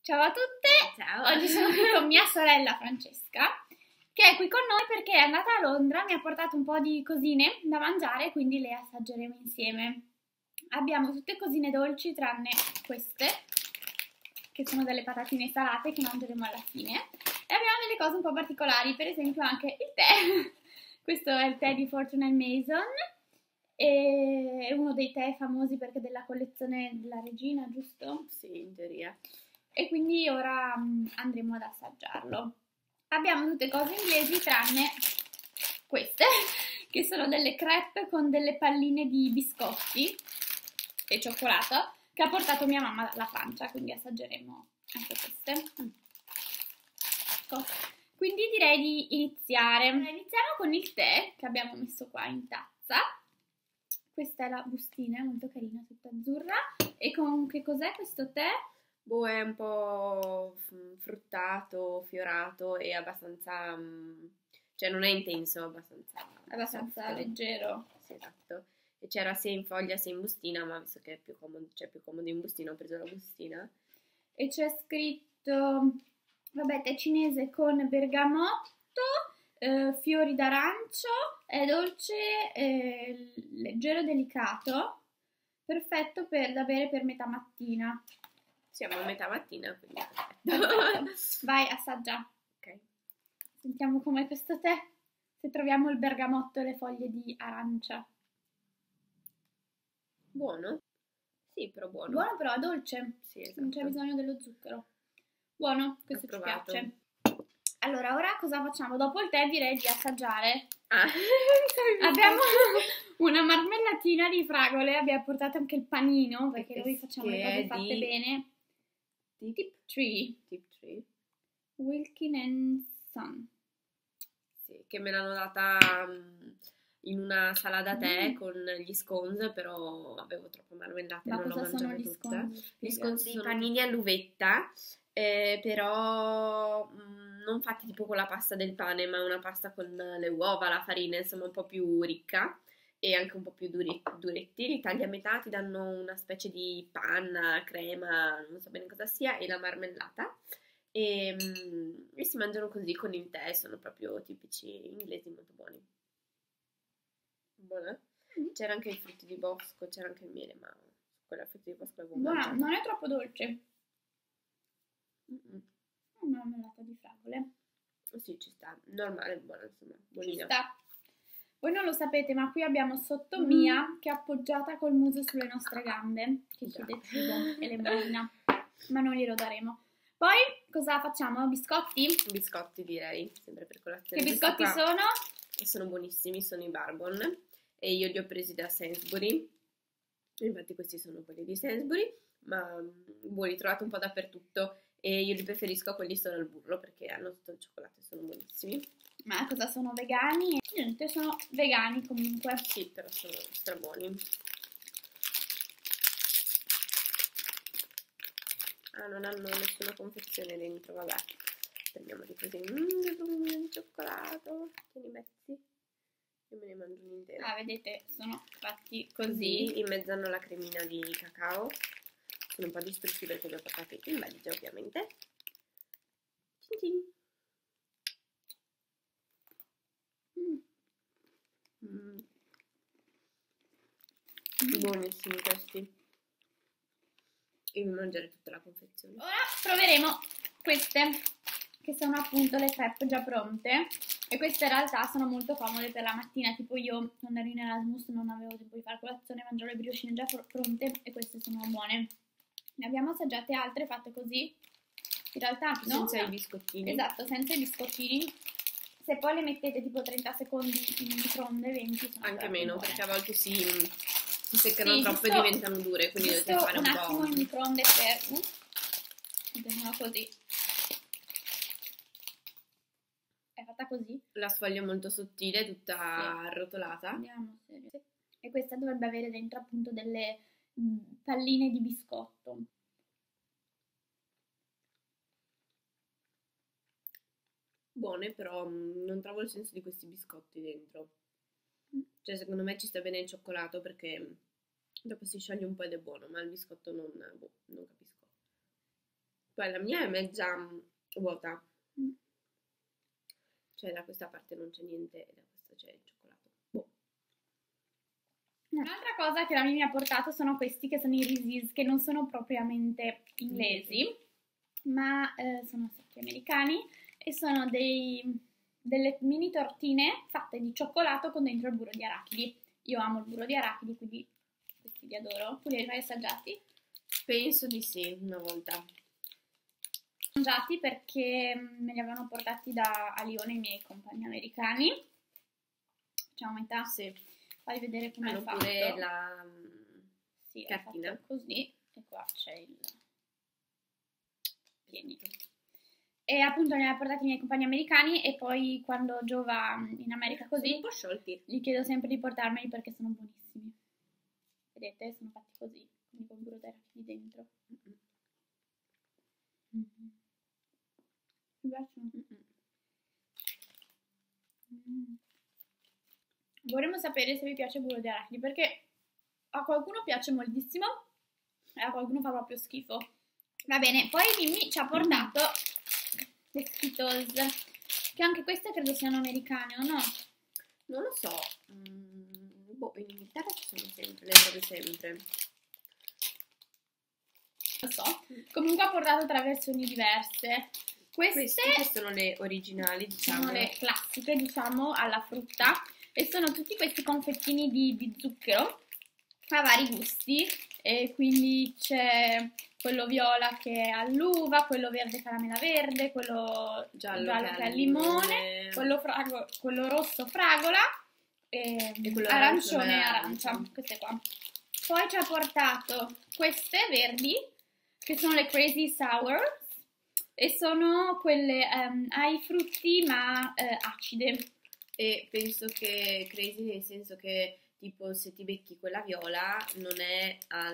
Ciao a tutte! Ciao! Oggi sono qui con mia sorella Francesca, che è qui con noi perché è andata a Londra, mi ha portato un po' di cosine da mangiare, quindi le assaggeremo insieme. Abbiamo tutte cosine dolci tranne queste, che sono delle patatine salate che mangeremo alla fine. E abbiamo delle cose un po' particolari, per esempio anche il tè. Questo è il tè di Fortnum & Mason. È uno dei tè famosi perché è della collezione della regina, giusto? Sì, in teoria. E quindi ora andremo ad assaggiarlo. Abbiamo tutte cose inglesi tranne queste, che sono delle crepe con delle palline di biscotti e cioccolato che ha portato mia mamma dalla Francia, quindi assaggeremo anche queste. Ecco. Quindi direi di iniziare. Iniziamo con il tè che abbiamo messo qua in tazza. Questa è la bustina, è molto carina, tutta azzurra. E con che cos'è questo tè? Boh, è un po' fruttato, fiorato e abbastanza... cioè non è intenso, Abbastanza soft. leggero. Sì, esatto. E c'era sia in foglia sia in bustina, ma visto che è più comodo in bustina ho preso la bustina. E c'è scritto, vabbè, tè cinese con bergamotto, fiori d'arancio, è dolce, leggero e delicato, perfetto da bere per metà mattina. Siamo a metà mattina, quindi Perfetto. Vai, assaggia. Ok. Sentiamo com'è questo tè, se troviamo il bergamotto e le foglie di arancia. Buono? Sì, però buono. Buono però, è dolce. Sì, esatto. Non c'è bisogno dello zucchero. Buono, questo ci Approvato. piace. Allora, ora cosa facciamo? Dopo il tè direi di assaggiare. Abbiamo una marmellatina di fragole, abbiamo portato anche il panino, perché noi facciamo le cose fatte bene. Tiptree. Wilkin & Son. Sì, che me l'hanno data in una sala da tè con gli scones, però avevo troppa marmellata e Ma non l'ho cosa sono mangiata gli tutta. scones? Gli scones sono panini all'uvetta, però non fatti tipo con la pasta del pane, ma una pasta con le uova, la farina, insomma un po' più ricca e anche un po' più duretti. Li tagli a metà, ti danno una specie di panna, crema, non so bene cosa sia, e la marmellata. E si mangiano così con il tè, sono proprio tipici inglesi, molto buoni. Buona? C'era anche i frutti di bosco, c'era anche il miele, ma quella frutti di bosco l'avevo Buona, mangiata. non è troppo dolce. Una marmellata di fragole. Sì, ci sta, normale, buona, insomma, Ci buonina. sta. Voi non lo sapete, ma qui abbiamo sotto Mia che è appoggiata col muso sulle nostre gambe, che chiede il cibo e le mangia, ma non glielo daremo. Poi cosa facciamo? Biscotti? Biscotti direi, sempre per colazione. Che biscotti sono? Sono buonissimi, sono i Bourbon e io li ho presi da Sainsbury, infatti questi sono quelli di Sainsbury, ma buoni, trovate un po' dappertutto e io li preferisco a quelli solo al burro perché hanno tutto il cioccolato e sono buonissimi. Ma cosa sono vegani? Niente, sono vegani comunque. Sì, però sono strabuoni. Ah, non hanno nessuna confezione dentro, vabbè. Prendiamoli così. Che profumino di cioccolato. Tieni mezzi. Io me ne mangio un intero. Ah, vedete, sono fatti così. In mezzo hanno la cremina di cacao. Sono un po' distrutti perché li ho portati in valigia, ovviamente. Cin cin. Buonissimi questi. E mi mangerei tutta la confezione. Ora proveremo queste, che sono appunto le crepe già pronte. E queste in realtà sono molto comode per la mattina, tipo io quando ero in Erasmus non avevo tempo di fare colazione, mangiavo le briochine già pronte e queste sono buone. Ne abbiamo assaggiate altre fatte così, in realtà senza i biscottini. Esatto, senza i biscottini. Se poi le mettete tipo 30 secondi in microonde, 20 sono anche meno, buone. perché a volte si seccano troppo e diventano dure, quindi dovete fare un po'. Un attimo in microonde per... Mettiamola così. È fatta così. La sfoglia è molto sottile, tutta arrotolata. Andiamo, serio. E questa dovrebbe avere dentro appunto delle palline di biscotto. Buone, però non trovo il senso di questi biscotti dentro. Cioè, secondo me ci sta bene il cioccolato perché dopo si scioglie un po' ed è buono, ma il biscotto non capisco. Poi la mia è mezza vuota. Mm. Cioè da questa parte non c'è niente e da questa c'è il cioccolato. Boh. Un'altra cosa che la mia mi ha portato sono questi che sono i Reese's, che non sono propriamente inglesi, ma sono stati americani e sono delle mini tortine fatte di cioccolato con dentro il burro di arachidi. Io amo il burro di arachidi, quindi questi li adoro. Tu li hai mai assaggiati? Penso di sì, una volta. Mangiati perché me li avevano portati a Lione i miei compagni americani. Facciamo metà? Sì. Fai vedere come Hanno è fatto. pure la Sì, è cartina. fatto così e qua c'è il pienito. E appunto li aveva portati i miei compagni americani e poi quando Gio va in America Sono così un po' sciolti. gli chiedo sempre di portarmeli perché sono buonissimi. Vedete? Sono fatti così, quindi con burro d'arachidi dentro. Mm-hmm. Mi piacciono. Vorremmo sapere se vi piace il burro di arachidi perché a qualcuno piace moltissimo e a qualcuno fa proprio schifo. Va bene, poi Mimmi ci ha portato le Skittles, che anche queste credo siano americane o no? Non lo so. Boh, in Inghilterra ci sono sempre, le trovi sempre. Lo so. Comunque ha portato 3 versioni diverse. Queste sono le originali, diciamo. sono le classiche, diciamo, alla frutta. E sono tutti questi confettini di zucchero a vari gusti. E quindi c'è quello viola che è all'uva, quello verde caramella verde, quello giallo che è al limone, quello rosso fragola e quello arancione e arancia. arancia. Queste qua. Poi ci ha portato queste verdi, che sono le Crazy Sour, e sono quelle ai frutti ma acide. E penso che crazy nel senso che tipo se ti becchi quella viola non è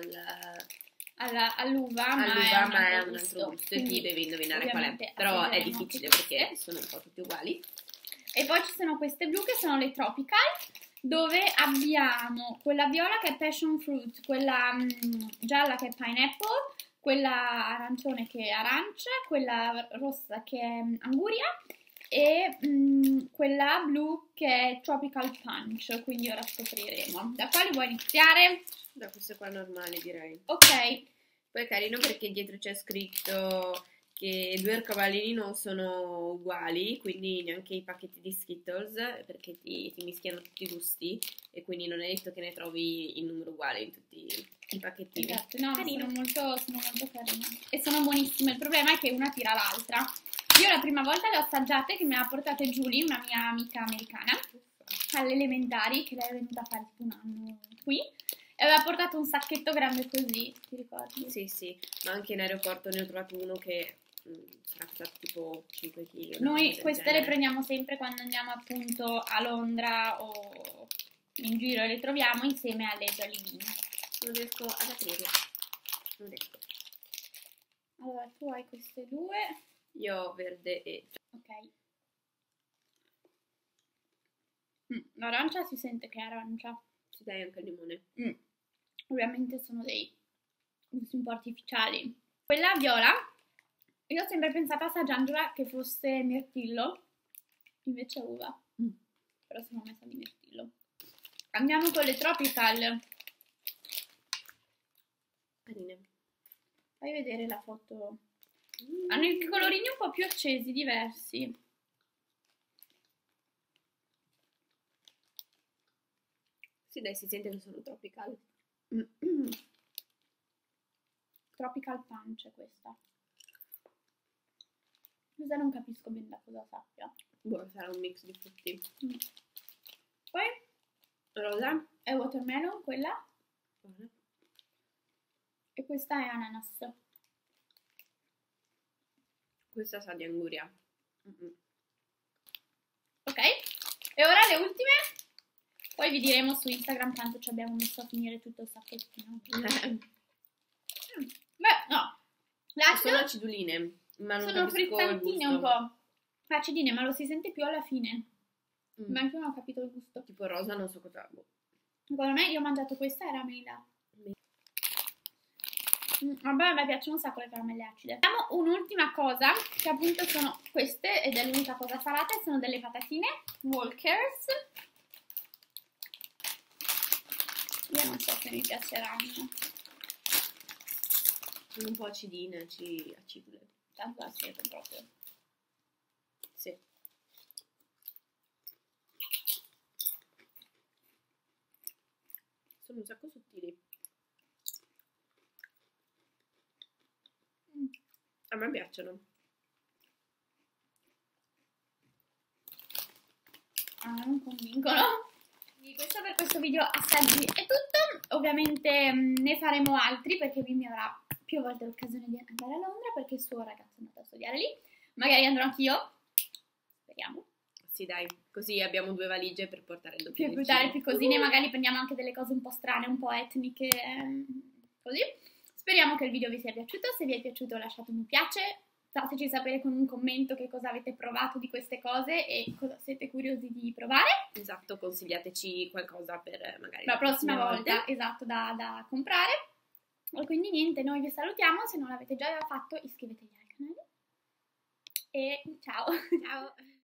all'uva, ma è un altro gusto e quindi ti devi indovinare qual è. ovviamente Però è assaggeremo difficile tutte perché queste. sono un po' tutti uguali. E poi ci sono queste blu che sono le Tropical, dove abbiamo quella viola che è passion fruit, quella gialla che è pineapple, quella arancione che è arancia, quella rossa che è anguria e quella blu che è tropical punch, quindi ora scopriremo. Da quale vuoi iniziare? Da queste qua normali direi. Ok. Poi è carino perché dietro c'è scritto che i 2 arcobaleni non sono uguali, quindi neanche i pacchetti di Skittles, perché ti mischiano tutti i gusti e quindi non è detto che ne trovi il numero uguale in tutti i pacchettini. Esatto, no, sono molto carine e sono buonissime. Il problema è che una tira l'altra. Io la prima volta le ho assaggiate che me le ha portate Julie, una mia amica americana, alle elementari, che lei è venuta a fare tipo un anno qui. E aveva portato un sacchetto grande così, ti ricordi? Sì, ma anche in aeroporto ne ho trovato uno che sarà costato tipo 5 kg. Noi queste le prendiamo sempre quando andiamo appunto a Londra o in giro e le troviamo insieme alle Jolly Bean. Non riesco ad aprirle. Non riesco. Allora, tu hai queste 2. Io ho verde e Ok. L'arancia si sente che è arancia. ci dai anche il limone. Ovviamente sono dei gusti un po' artificiali. Quella viola, io ho sempre pensato assaggiandola che fosse mirtillo, invece è uva. Però sono messa di mirtillo. Andiamo con le tropical. Carine. Fai vedere la foto. Hanno i colorini un po' più accesi, diversi. Sì, dai, si sente che sono tropical. Tropical punch è questa. Questa non capisco bene da cosa sappia. Boh, sarà un mix di frutti. Poi Rosa. è watermelon quella. Buona. E questa è ananas. Questa sa di anguria. Ok, e ora le ultime. Poi vi diremo su Instagram quanto ci abbiamo messo a finire tutto il sacchettino. Beh, no. Sono aciduline, ma non sono capisco il frizzantine gusto. un po'. Acidine, ma lo si sente più alla fine. Ma anche io non ho capito il gusto. Tipo rosa, non so cosa. Secondo me io ho mangiato questa, era mela. Vabbè, a me piacciono un sacco le caramelle acide. Abbiamo un'ultima cosa, che appunto sono queste, ed è l'unica cosa salata, sono delle patatine Walkers. Io non so se mi piaceranno. Sono un po' acidine, acidule. Tanto aceto proprio. Sì. Sono un sacco sottili. A me piacciono. Non convincono. Quindi questo per questo video assaggi è tutto. Ovviamente ne faremo altri perché Mimmi avrà più volte l'occasione di andare a Londra perché il suo ragazzo è andato a studiare lì. Magari andrò anch'io. Speriamo. Sì, dai, così abbiamo 2 valigie per portare il Per doppio portare più cosine, magari prendiamo anche delle cose un po' strane, un po' etniche, così. Speriamo che il video vi sia piaciuto. Se vi è piaciuto lasciate un mi piace. Fateci sapere con un commento che cosa avete provato di queste cose e cosa siete curiosi di provare. Esatto, consigliateci qualcosa per magari La prossima volta, esatto, da comprare. E quindi niente, noi vi salutiamo. Se non l'avete già fatto, iscrivetevi al canale. E ciao! Ciao!